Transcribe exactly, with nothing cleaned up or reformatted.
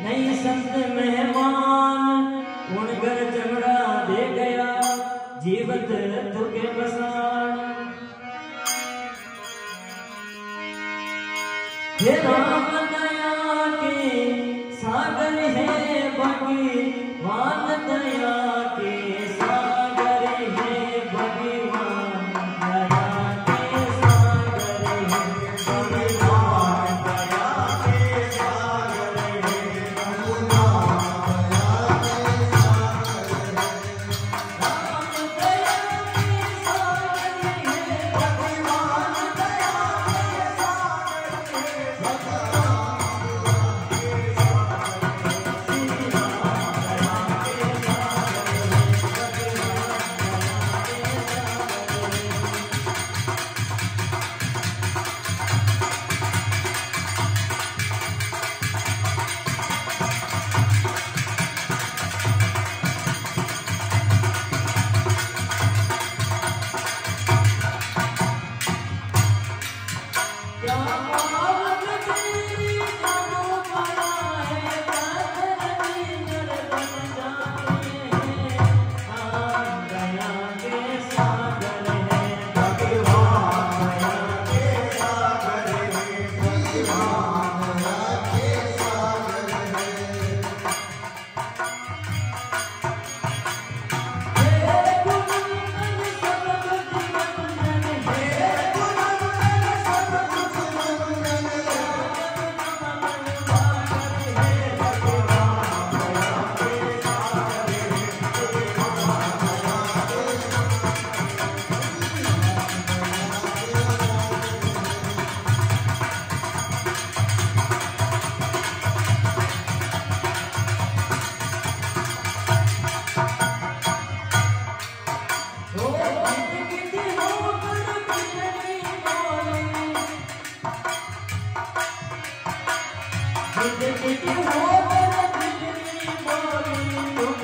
नहीं संत मेहमान उन घर चमड़ा दे गया जीवत तुके बसान। हे राम दया के सागर है भगवान दया के सागर है भगवान दया के सागर है भगवान दया के सागर है भगवान दया के सागर है राम दया के सागर है भगवान दया के सागर है भगवान हो